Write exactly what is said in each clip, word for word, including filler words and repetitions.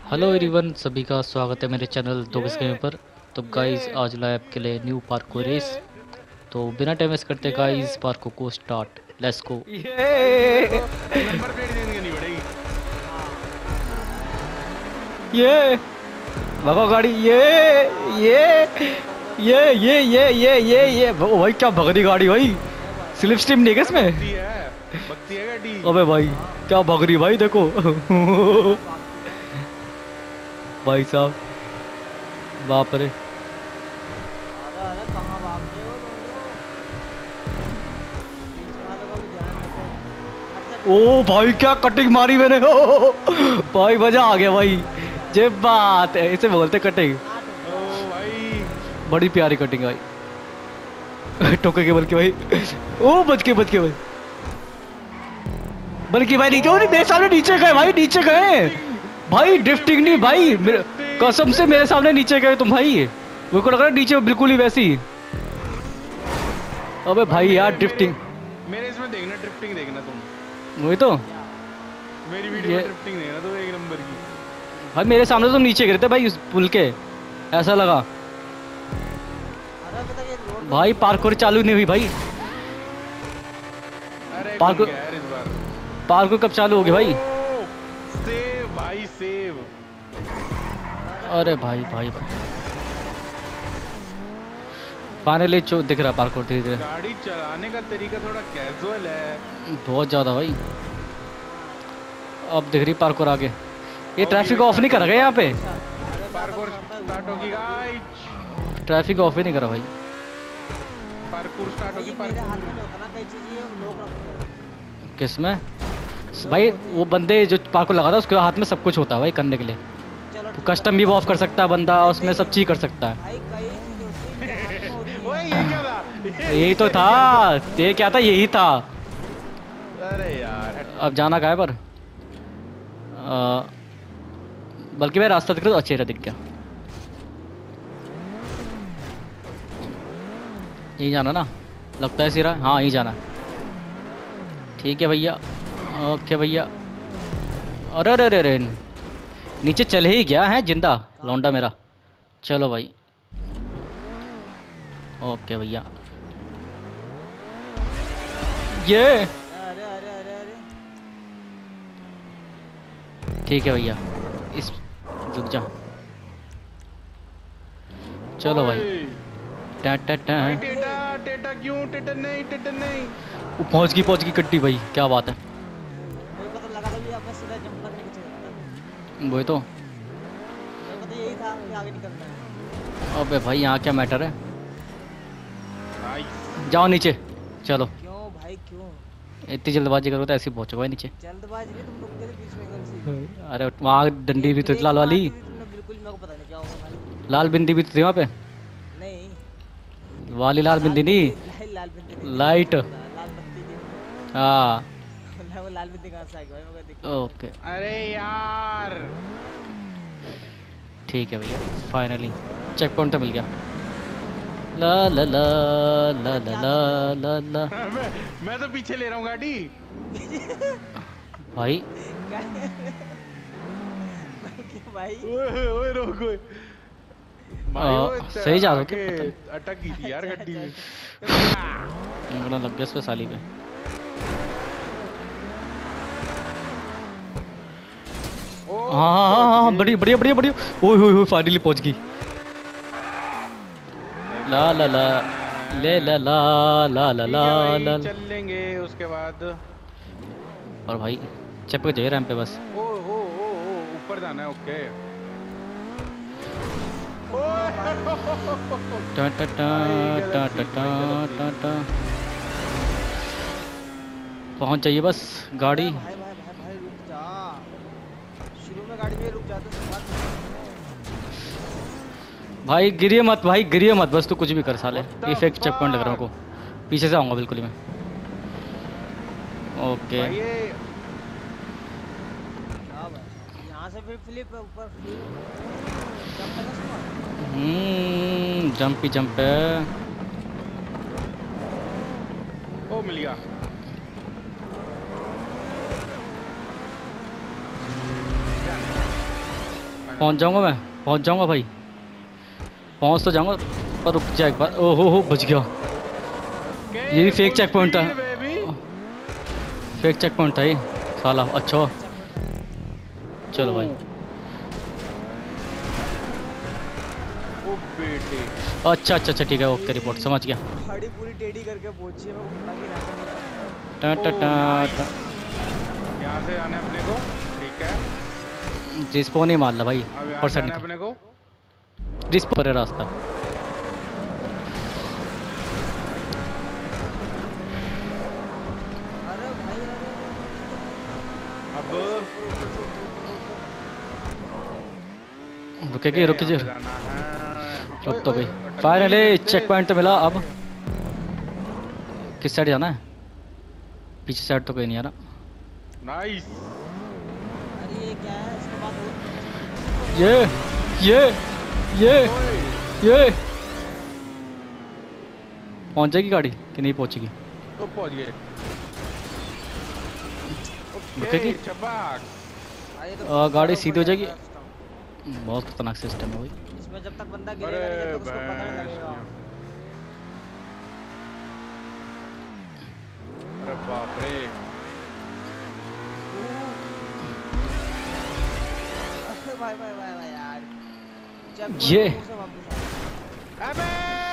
Hello everyone, सभी का स्वागत है मेरे चैनल दो बस गेम पर। तो गाइस आज लाए आपके लिए न्यू पार्कोर रेस। तो बिना टाइम वेस्ट करते गाइस पार्कोर को स्टार्ट, लेट्स गो। ये नंबर प्लेट चेंज करनी पड़ेगी। ये भगो गाड़ी। ये ये ये ये ये ये ये ये ओ भाई क्या भग रही गाड़ी भाई। स्लिप स्ट्रीम नहीं है क्या इसमें? बकती है बकती है गाड़ी। अबे भाई क्या भग रही भाई देखो। भाई साहब बाप रे। ओ भाई क्या कटिंग मारी मैंने। ओ, भाई मजा आ गया भाई। ये बात है, इसे बोलते कटिंग। ओ भाई बड़ी प्यारी कटिंग भाई। टोके के बल्कि भाई। ओ बच के बच के भाई। बल्कि भाई नीचे, नहीं मेरे सामने नीचे गए भाई, नीचे गए भाई। ड्रिफ्टिंग नहीं भाई, मेरे- कसम से मेरे सामने नीचे गए तुम भाई। मेरे को लग रहा है नीचे बिल्कुल ही वैसी। अबे भाई यार ड्रिफ्टिंग। मेरे इसमें देखना, ड्रिफ्टिंग देखना तुम। वही तो मेरी वीडियो ये में ड्रिफ्टिंग देखना तो एक नंबर की। भाई मेरे सामने तो तुम नीचे गिरे थे भाई उस पुल के, ऐसा लगा। भाई पार्कोर चालू नहीं हुई भाई। अरे पार्कोर घूम गया यार इस बार। पार्कोर कब चालू होगी भाई? ओ, सेव भाई सेव। अरे भाई भाई भाई फाइनली जो दिख रहा पार्कोर धीरे धीरे। गाड़ी चलाने का तरीका थोड़ा कैजुअल है। बहुत ज्यादा भाई। अब दिख रही पार्कोर आगे। ये ट्रैफिक ऑफ नहीं करा गया यहाँ पे। पार्कोर स्टार्ट होगी गाइस। ट्रैफिक ऑफ ही नहीं करा भाई। पार्कोर स्टार्ट होगी। पार्कोर किसमें भाई? वो बंदे जो पार्कोर लगा था उसके हाथ में सब कुछ होता है भाई करने के लिए। तो कस्टम भी ऑफ कर सकता है बंदा, और उसमें सब चीज कर सकता है। ओए ये क्या था? यही तो था। ये क्या था? यही था। अरे यार अब जाना कहाँ है पर? आ, बल्कि मैं रास्ता दिख रहा तो अच्छे रहा, दिख गया। यही जाना ना, लगता है सिरा। हाँ यही जाना। ठीक है भैया। ओके भैया। अरे अरे अरे नीचे चले ही गया है जिंदा लौंडा मेरा। चलो भाई। ओके भैया। ये अरे अरे अरे अरे ठीक है भैया। इस रुक जा। चलो भाई। टा टा टा। भाई टेटा टेटा क्यों? टेटा नहीं, टेटा नहीं। वो पहुंच गई पहुंच गई गड्डी भाई, क्या बात है। मेरे को तो लगा था भी आपका सीधा जंप करने की चाहिए था। वही तो। मेरे को तो यही था कि आगे निकलना है। अबे भाई यहाँ क्या मैटर है? नाइस। जाओ नीचे। चलो क्यों भाई क्यों? इतनी जल्दबाजी करो तो ऐसे ही पहुंचो भाई नीचे। जल्दबाजी नहीं, तुम रुक गए थे बीच में एकदम से। अरे वहाँ डंडी भी तो थी लाल वाली। मार दी थी तुमने बिल्कुल, मेरे को पता नहीं क्या होगा भाई। लाल बिंदी भी तो थी वहाँ पे। नहीं वाली लाल बिंदी नहीं, लाल लाल बिंदी नहीं, लाइट। लाल बत्ती थी। हाँ वो लाल बिंदी कहाँ से आ गई भाई? मेरे को दिख ओके अरे यार ठीक है भैया। फाइनली चेक पॉइंट तो मिल गया। ला ला ला ला ला ला ला ला। मैं, मैं तो पीछे ले रहा हूँ गाड़ी। भाई क्यों भाई? ओए ओए रोक ओए। भाई आ, वो च- सही जा रहे हो आगे क्या? पता अटक गई थी यार गड्डी में। नहीं लग गया इस पे साली पे। ओ, हाँ हाँ हाँ हाँ बढ़िया बढ़िया बढ़िया बढ़िया। ओए होए होए फाइनली पहुंच गई। ला ला ला ले ला ला ला ला ठीक ला है ला। भाई, चल लेंगे उसके बाद। और भाई चपक जाइए रैंप पे बस। ओ ओ ओ ओ ऊपर जाना है। ओके। टा टा टा टा टा टा टा टा। पहुंच जाइए बस गाड़ी। भाई भाई भाई भाई रुक जा। शुरू में गाड़ी में रुक जाते तो बात भाई गिरिए मत भाई, गिरिए मत बस। तू कुछ भी कर साले। What the effect check point लग रहा है fuck? को। पीछे से आऊंगा बिल्कुल ही मैं। ओके भाई ये क्या भाई? यहाँ से फिर फ्लिप है ऊपर, फ्लिप जंप है ना उसमें। हम्म जंप ही जंप है। ओ मिल गया। पहुंच जाऊंगा मैं, पहुंच जाऊंगा भाई, पहुंच तो जाऊंगा पर रुक जा एक बार। ओहो हो बच गया। ये भी फेक चेक पॉइंट था, फेक चेक पॉइंट था ये साला। अच्छा चलो भाई। ओ बेटे अच्छा अच्छा अच्छा ठीक है, ओके रिपोर्ट समझ गया। गाड़ी पूरी टेढ़ी करके पहुंची है, मैं उठा के रखा नहीं। टा टा टा टा। यहाँ से आने अपने को, ठीक है। रिस्पॉन ही मार ला भाई, अब यहाँ पर से साइड आने निकल। अपने को। रिस्पॉन पर है रास्ता। अरे भाई अरे अब रुकेगी रुक जी, जाना है। रुक तो भाई। फाइनली चेक पॉइंट तो मिला। अब किस साइड जाना है? पीछे साइड तो कोई नहीं आ रहा। नाइस। अरे ये क्या है, इसके बाद वो ये ये ये ये पहुंच जाएगी गाड़ी कि नहीं पहुंचेगी? तो पहुंच गए। रुकेगी? ओके चपाक। अरे तो आ, गाड़ी सीधी हो जाएगी। सिस्टम। बहुत खतरनाक सिस्टम है भाई। इसमें जब तक बंदा अरे गिरेगा नहीं, जब तक उसको पता नहीं भैंस। लगेगा। अरे बाप रे। अरे भाई भाई भाई भाई यार, जब ये। मुंह से वापस आ। अबे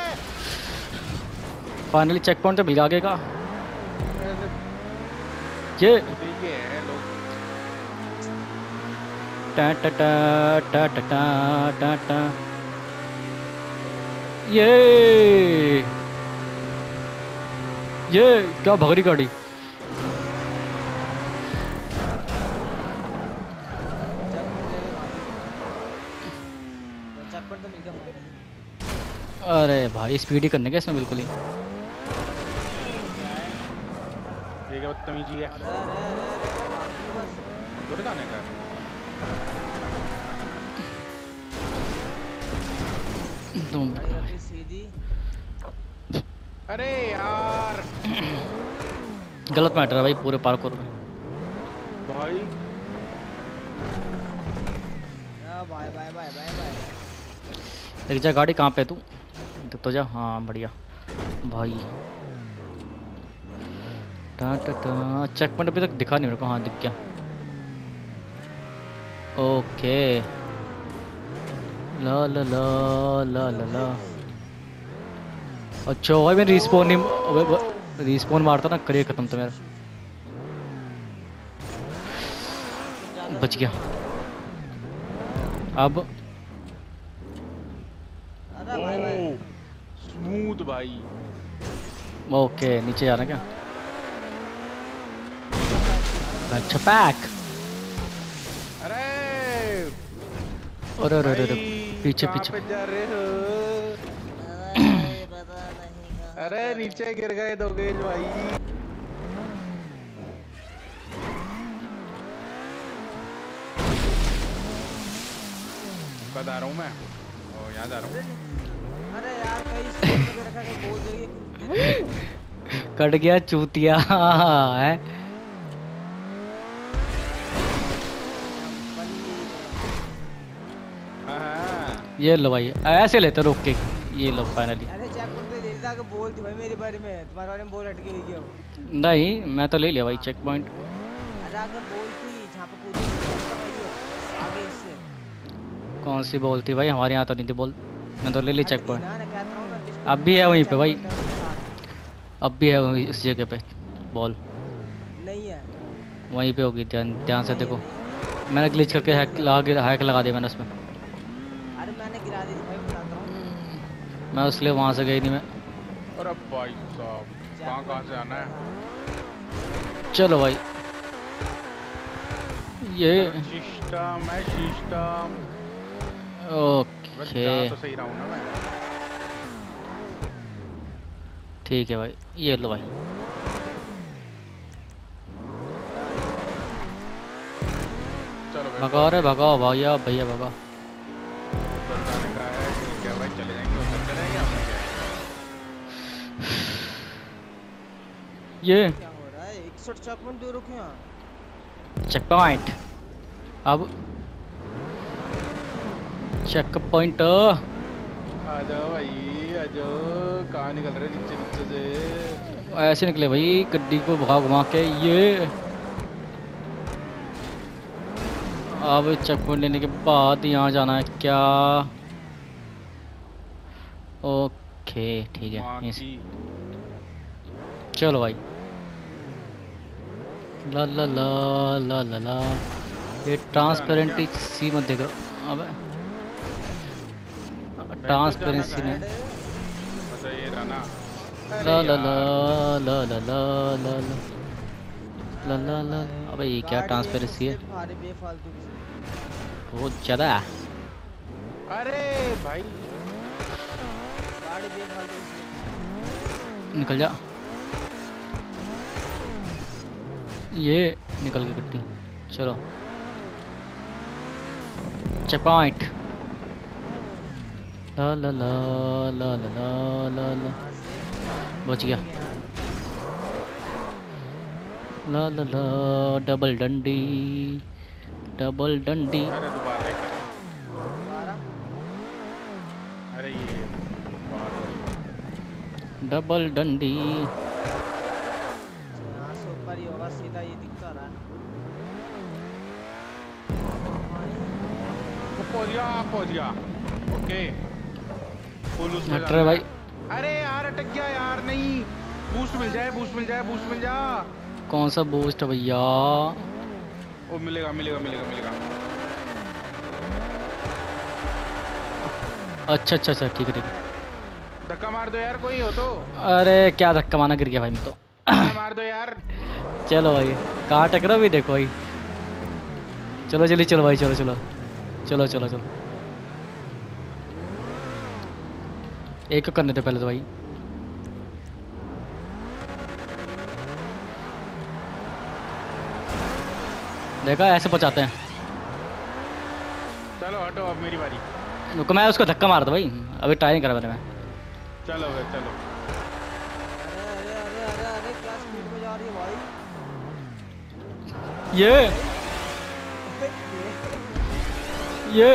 फाइनली चेक पॉइंट तो मिल आगे का। ये ठीक है लोग। टा टा टा टा टा टा टा टा। ये ये क्या भगरी गाड़ी। जब मिलेगा गाड़ी। तो चक्कर तो मिल गया मुझे। अरे भाई स्पीड ही करने का इसमें बिल्कुल ही। ये क्या बदतमीजी है। अरे अरे अरे अरे बाकी बस। दूर जाने का। तुम गाड़ी रखी सीधी। अरे यार गलत मैटर है भाई पूरे पार्कोर में। भाई। हाँ, bye bye bye bye bye. देख जा गाड़ी कहाँ पे है तू, देख तो जा। हाँ बढ़िया भाई। टा टा टा। चेक पॉइंट अभी तक दिखा नहीं मेरे को। हाँ दिख गया। ओके ला ला ला ला ला ला। अच्छा भाई मैं रिस्पॉन नहीं, रिस्पॉन मारता ना करियर खत्म था मेरा। बच गया। अब अरे भाई भाई। स्मूथ भाई। ओके नीचे जाना क्या? अच्छा पैक। अरे अरे अरे अरे भाई, पीछे कहाँ पीछे। पे जा रहे हो? अरे पता नहीं कहाँ अरे जा रहे नीचे गिर गए दो गेज भाई। कद आ रहा हूँ मैं। ओ यहाँ जा रहा हूँ। हो। अरे यार कहीं स्कूल में रखा के बोल देगी। कट गया चूतिया है। हाँ हाँ। ये लो भाई ऐसे लेते रोक के। ये लो फाइनली। अरे चेक करते ले लेता के बोल थी भाई मेरे बारे में, तुम्हारे बारे में बोल अटकी हुई क्यों? नहीं मैं तो ले लिया भाई चेक पॉइंट। अरे अगर बोल थी जहाँ पे कूदी थी, आगे इससे। कौन सी बोल थी भाई? हमारे यहाँ तो नहीं थी बोल। मैं तो ले ली चेक पॉइंट। ना ना कहता हूँ ना जिसको अब भी है वहीं पे भाई। checkpoint है उसके साथ। अब भी है वहीं इस जगह पे बॉल। नहीं है। वहीं पे होगी, ध्यान ध्यान से देखो। मैंने ग्लिच करके हैक लगा हैक लगा दिया मैंने उसमें। अरे मैंने गिरा दी थी भाई, बताता हूँ। मैं उसके लिए वहाँ से गई नहीं मैं। अरे भाई साहब कहाँ कहाँ से आना है? चलो भाई ये सिस्टम है सिस्टम। बस ओके जा तो सही रहा हूँ ना मैं। ठीक है भाई। ये लो भाई। चलो भाई। भगाओ रे भगाओ भैया भैया भगाओ। ऊपर जाने का है ठीक है भाई, चले जाएंगे उधर चलेंगे अपने क्या है। ये क्या हो रहा है? इकसठ चेकपॉइंट दे रखे हैं। Check point. अब चेक पॉइंट। आ जाओ भाई आ जाओ। कहाँ निकल रहे नीचे नीचे से? ऐसे निकले भाई गड्डी को भगा घुमा के। ये अब चेक पॉइंट लेने के बाद यहाँ जाना है क्या? ओके ठीक है माँ यहीं से। की चलो भाई। ला ला ला ला ला ला। ये ट्रांसपेरेंट सी मत देखो। अबे ट्रांसपेरेंसी में बस ये रहना। ला ला ला ला ला ला ला ला ला ला ला। अबे ये क्या गाड़ी ट्रांसपेरेंसी है? इससे भारी बेफालतू की। बहुत ज़्यादा। अरे भाई गाड़ी बेफालतू की। निकल जा। ये निकल गई गड्डी। चलो चेक पॉइंट। ला ला ला ला ला ला ला ला। बच गया। ला ला ला डबल डंडी डबल डंडी। अरे दोबारा एक कर। दोबारा अरे ये बाहर डबल डंडी। यहाँ से ऊपर ही होगा सीधा, ये दिखता रहा है। वो पहुंच गया पहुंच गया। ओके फुल उसमें अटर जाना भाई। है। अरे यार अटक गया यार। नहीं बूस्ट मिल जाए बूस्ट मिल जाए बूस्ट मिल जा। कौन सा बूस्ट है भैया? वो मिलेगा मिलेगा मिलेगा मिलेगा। अच्छा अच्छा अच्छा ठीक है ठीक है। धक्का मार दो यार कोई हो तो। अरे क्या धक्का मारना, गिर गया भाई मैं तो। धक्का मार दो यार। चलो भाई कहाँ टकरा भी देखो भाई। चलो जल्दी चलो भाई चलो चलो चलो चलो चलो। एक को करने थे पहले तो भाई। देखा ऐसे पहुंचाते हैं। चलो हटो अब मेरी बारी। रुको मैं उसको धक्का मार दो भाई, अभी ट्राई नहीं करा मैंने मैं। चलो भाई चलो। अरे अरे अरे अरे अरे क्या स्पीड में जा रही है भाई। ये ये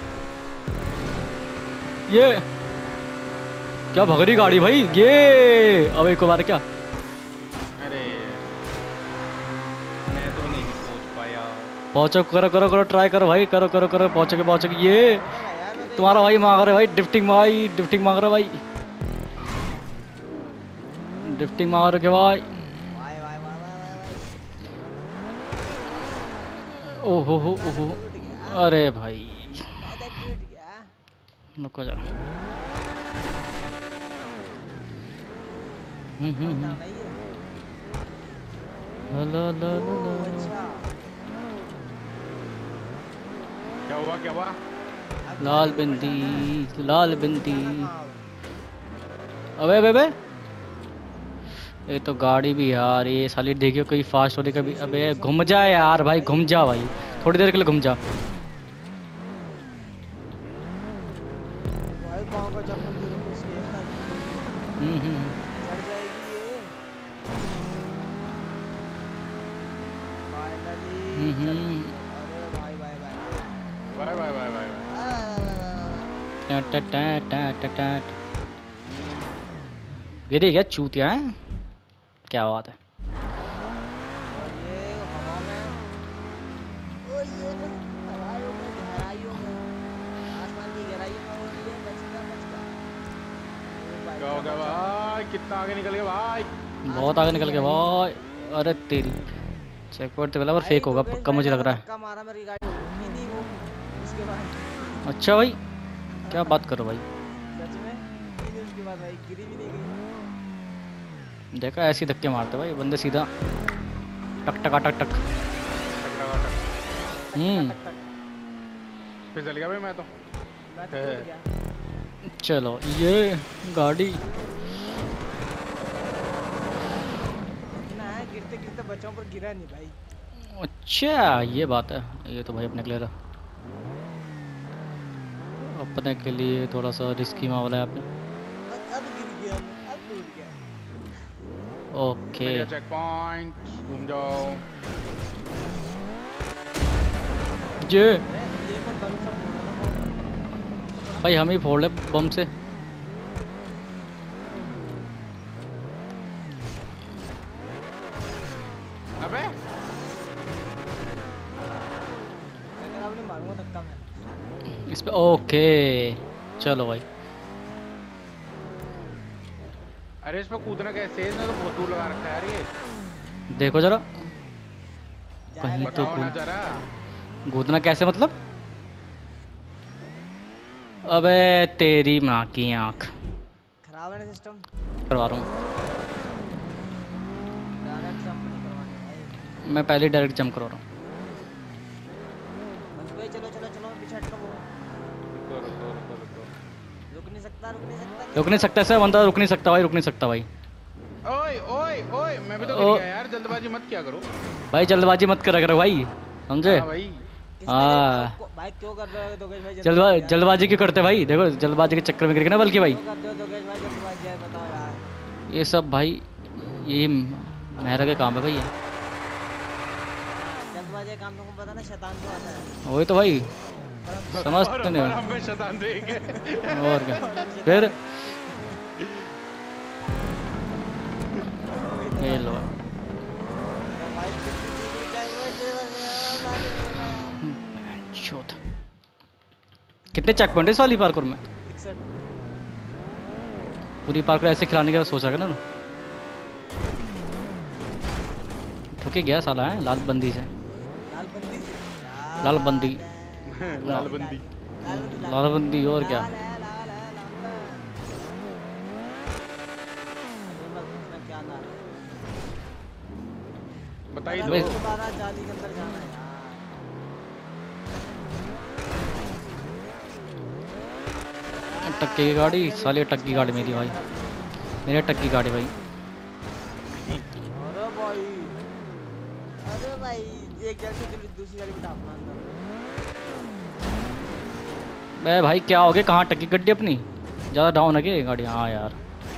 ये क्या भग रही गाड़ी भाई ये। अब एक बार क्या अरे मैं तो नहीं पहुंच पाया। पहुंचो, करो करो करो ट्राई करो भाई, करो करो करो पहुंचोगे पहुंचोगे। ये तुम्हारा भाई मांग रहे भाई ड्रिफ्टिंग भाई, ड्रिफ्टिंग मांग रहे भाई, ड्रिफ्टिंग मांग रहे भाई। वाई वाई वाई वाई वाई। ओहो हो ओहो। अरे भाई मैंने टूट गया। नुको जा। हम्म हम्म हम्म। नहीं है। ला ला ला ला ला। अच्छा क्या हुआ क्या हुआ? लाल बिंदी लाल बिंदी। अबे अबे अबे ये तो गाड़ी भी यार, ये साली देखियो कोई फास्ट होने का भी। अबे घूम जा यार भाई, घूम जा भाई, थोड़ी देर के लिए घूम जा। भाई पाँव का चप्पल गिर गया इसके। हम्म हम्म। चढ़ जाएगी ये फाइनली। हम्म, हम्म। अरे भाई भाई भाई। Bye bye bye bye. टा टा टा टा टा टा। गिरी क्या चूतिया है, क्या बात है। और ये हवा में, और ये हवाओं में, गहराइयों में, आसमान की गहराइयों में, और ये बचता बचता। ओ भाई क्या हो गया भाई? कितना आगे निकल गया भाई? बहुत आगे निकल गया भाई। अरे तेरी चेक पॉइंट तो पहला बार फेक होगा पक्का मुझे लग रहा है। धक्का मारा मेरी गाड़ी रुकी नहीं वो, उसके बाद अच्छा भाई क्या बात करो भाई। सच में नहीं, उसके बाद भाई गिरी भी नहीं गई। देखा ऐसे धक्के मारते भाई बंदे सीधा टक टक टक टक। टक टक टक। हम्म फिसल गया भाई मैं तो। मैं तो टूट गया। चलो ये गाड़ी इतना है गिरते गिरते बच्चों पर गिरा नहीं भाई। अच्छा ये बात है। ये तो भाई अपने के लिए रहा, अपने के लिए थोड़ा सा रिस्की मामला है आपने। अब अब गिर गया मैं, अब टूट गया। ओके चेक पॉइंट घूम जाओ। ये अरे ये पर बंद सब बोला ना। भाई हम ही फोड़ ले बम से। अबे लेकिन आपने मारूंगा धक्का मैं। इस पे ओके चलो भाई। अरे इस पे कूदना कैसे है? इसने तो बहुत दूर लगा रखा है यार ये। देखो जरा जाए कहीं तो बताओ ना कूद- जरा। कूदना कैसे मतलब? अबे तेरी माँ की आँख खराब है ना सिस्टम। करवा रहा हूँ डायरेक्ट जंप नहीं करवाने भाई। मैं, पहले डायरेक्ट जंप करवा रहा हूँ। बस भाई चलो चलो चलो पीछे हटो। वो रुको रुको रुको रुको। रुक नहीं सकता रुक नहीं सकता। रुक नहीं सकता सर, बंदा रुक नहीं सकता भाई, रुक नहीं सकता भाई। ओए ओए ओए मैं भी तो ओ- गिर गया यार। जल्दबाजी मत किया करो। भाई जल्दबाजी मत करा करो भाई, समझे? हाँ भाई। किसने हाँ। देखा? भाई क्यों कर रहे हो दोगेश भाई? जल्दबा जल्दबाजी क्यों करते भाई? देखो जल्दबाजी के चक्कर में गिर गए ना बल्कि भाई। क्यों करते हो दोगेश भाई जल्दबाजी है बताओ यार। ये सब भाई ये मेहरा के काम है भाई ये। जल्दबाजी का काम तुमको पता ना शैतान को आता है। वही तो भाई और- समझते और नहीं हम पे शैतान देंगे। और क्या फिर ये लो भाई कितनी चाहिए शोध। कितने चेक पॉइंट है इस वाली पार्कोर में? इकसठ। पूरी पार्कोर ऐसे खिलाने का सोचा ना ठुके गया साला है लाल बंदी से। लाल बंदी से। लाल बंदी लाल बंदी। लाल बंदी लाल बंदी और क्या? लाल है, लाल है, लाल है। अरे मत पूछना क्या नाम है। बताइए अरे दो। भाई- दोबारा जाली के अंदर जाना है यार। टक्के की गाड़ी साली, टक्की गाड़ी मेरी भाई, मेरे टक्की गाड़ी भाई। अरे भाई अरे भाई एक गाड़ी से दूसरी गाड़ी बिठा अपना अंदर। बे भाई क्या हो गया? कहाँ टक्की गड्डी अपनी? ज़्यादा डाउन है क्या ये गाड़ी? हाँ यार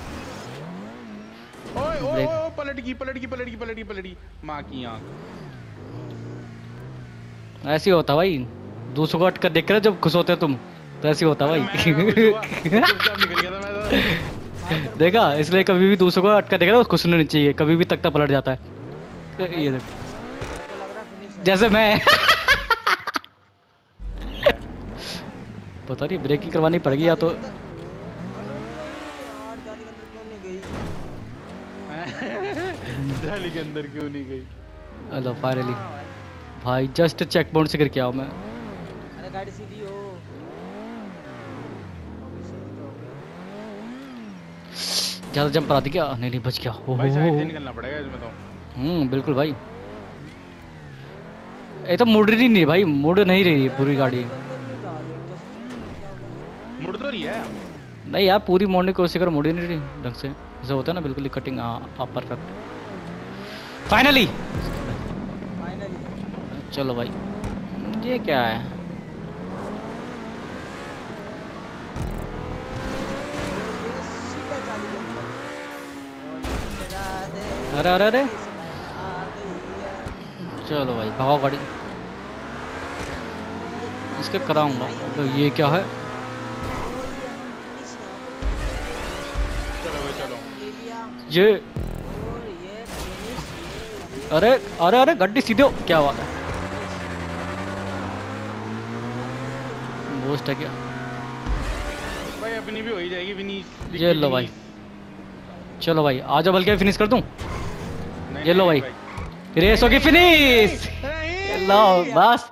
ओए ओए ब्रेक। ओए पलट गई पलट गई पलट गई पलट गई पलट गई। माँ की आँख। ऐसे ही होता भाई, दूसरों को अटकर देख कर जब खुश होते हो तुम, तो ऐसे ही होता भाई। मैं- मैं खुश हुआ। चुपचाप निकल गया था मैं तो। देखा, इसलिए कभी भी दूसरों को अटकर देख रहे हो खुश नहीं चाहिए, कभी भी तख्ता पलट जाता है। ये देख मेरे को लग रहा है फिनिश है। जैसे मैं पता नहीं ब्रेकिंग करवानी पड़ेगी या तो। अरे यार जाली के अंदर क्यों नहीं गई? जाली के अंदर क्यों नहीं गई? हेलो फाइनली भाई, जस्ट चेक पॉइंट से गिर के आओ मैं। अरे गाड़ी सीधी हो। अभी सीधी तो हो गई। ज़्यादा जंप करा दी क्या? नहीं नहीं बच गया। भाई साइड से ओहो निकलना पड़ेगा इसमें तो। हम्म बिल्कुल भाई। ये तो मुड़ रही नहीं भाई, मुड़ नहीं रही है पूरी गाड़ी। मुड़ तो रही है। नहीं यार पूरी मोड़ने की कोशिश करो, मुड़ ही नहीं रही ढंग से। ऐसा होता है ना बिल्कुल कटिंग। हाँ हाँ परफेक्ट फाइनली। फाइनली चलो भाई ये क्या है? सीधा जाली के अंदर। अरे अरे अरे आ गई है। चलो भाई भगाओ गाड़ी, इसके कराऊंगा। तो ये क्या है? चलो भाई चलो। ये और ये फिनिश ये अरे अरे अरे गड्डी सीधे हो, क्या बात है? बोस्ट है क्या? भाई अपनी भी हो ही जाएगी फिनिश। ये लो भाई, चलो भाई आ जाओ, बल्कि फिनिश कर दूं। नहीं, ये लो नहीं, भाई, रेस होगी फिनिश। नहीं। लो बस।